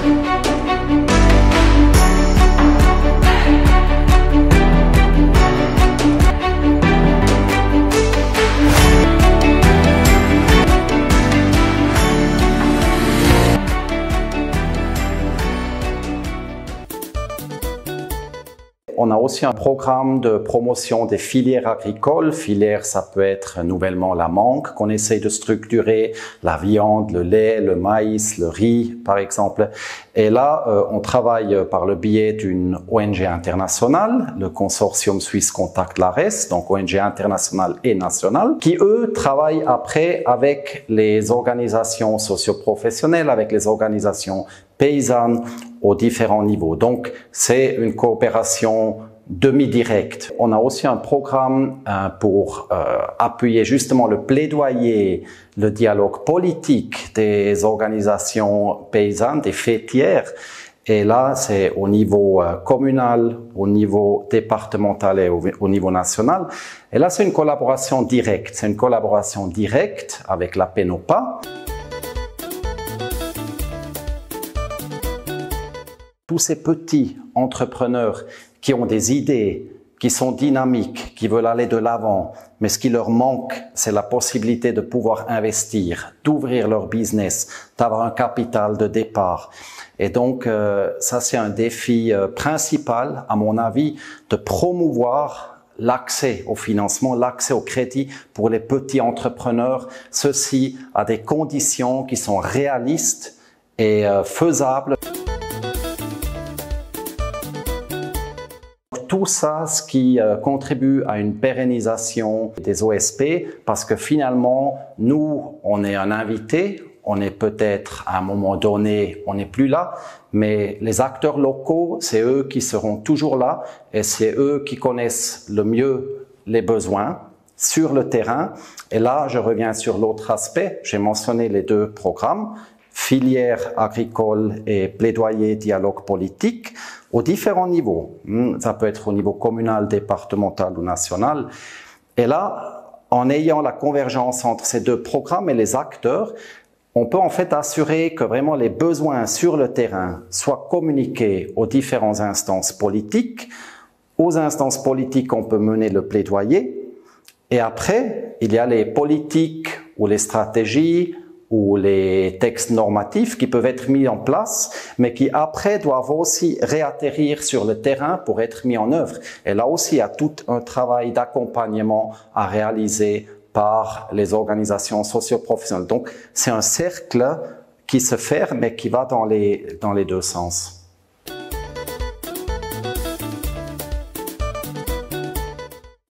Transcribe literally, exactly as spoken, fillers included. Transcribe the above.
On a aussi un programme de promotion des filières agricoles. Filière, ça peut être nouvellement la mangue qu'on essaye de structurer, la viande, le lait, le maïs, le riz, par exemple. Et là, euh, on travaille par le biais d'une O N G internationale, le consortium suisse Contact l'Ares, donc O N G internationale et nationale, qui eux travaillent après avec les organisations socio-professionnelles, avec les organisations paysannes aux différents niveaux. Donc, c'est une coopération demi-directe. On a aussi un programme euh, pour euh, appuyer justement le plaidoyer, le dialogue politique des organisations paysannes, des fêtières. Et là, c'est au niveau euh, communal, au niveau départemental et au, au niveau national. Et là, c'est une collaboration directe. C'est une collaboration directe avec la PENOPA. Tous ces petits entrepreneurs qui ont des idées, qui sont dynamiques, qui veulent aller de l'avant, mais ce qui leur manque, c'est la possibilité de pouvoir investir, d'ouvrir leur business, d'avoir un capital de départ. Et donc, euh, ça c'est un défi euh, principal, à mon avis, de promouvoir l'accès au financement, l'accès au crédit pour les petits entrepreneurs, ceci à des conditions qui sont réalistes et euh, faisables. Tout ça, ce qui euh, contribue à une pérennisation des O S P, parce que finalement, nous, on est un invité, on est peut-être à un moment donné, on n'est plus là, mais les acteurs locaux, c'est eux qui seront toujours là et c'est eux qui connaissent le mieux les besoins sur le terrain. Et là, je reviens sur l'autre aspect, j'ai mentionné les deux programmes, filière agricole et plaidoyer dialogue politique, aux différents niveaux. Ça peut être au niveau communal, départemental ou national. Et là, en ayant la convergence entre ces deux programmes et les acteurs, on peut en fait assurer que vraiment les besoins sur le terrain soient communiqués aux différentes instances politiques. Aux instances politiques, on peut mener le plaidoyer. Et après, il y a les politiques ou les stratégies ou les textes normatifs qui peuvent être mis en place, mais qui après doivent aussi réatterrir sur le terrain pour être mis en œuvre. Et là aussi, il y a tout un travail d'accompagnement à réaliser par les organisations socio-professionnelles. Donc, c'est un cercle qui se ferme et qui va dans les, dans les deux sens.